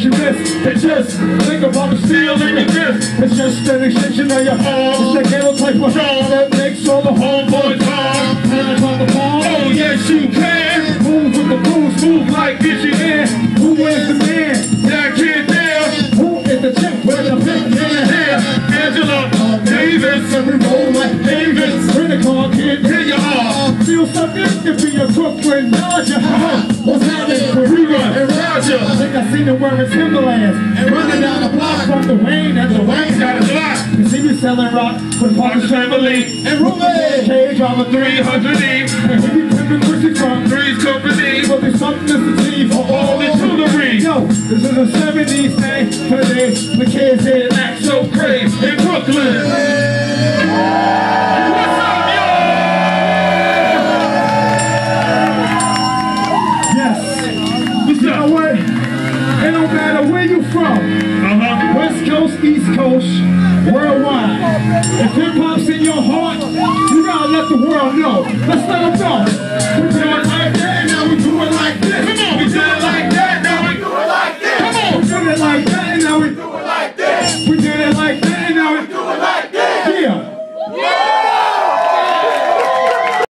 you miss. It's just, think about the steel in your wrist. It's just an extension of your arm. It's the cable type of arm that makes all the homeboys calm. Hands on the phone. Oh yes you can. Move with the moves, move like Dizzy Man. Who is the man? That kid there. Who is the chick with the pink in her hair? Angela Davis. And we roll like Davis. Bring the car, kid, here you are. Feel something to be a Brooklyn Dodger. What's happening? Rerun and Roger. I think I seen him wearing Timberlands and running down the block from the Wayne, and the Wayne's got his lock. You see me selling rock for the Parker's family and roommate. Cage on the 300E. And we be pimping pussy from Three's Company. But there's something that's the T for all the jewelry. Yo, this is a 70s thing for the kids that act so crazy in Brooklyn.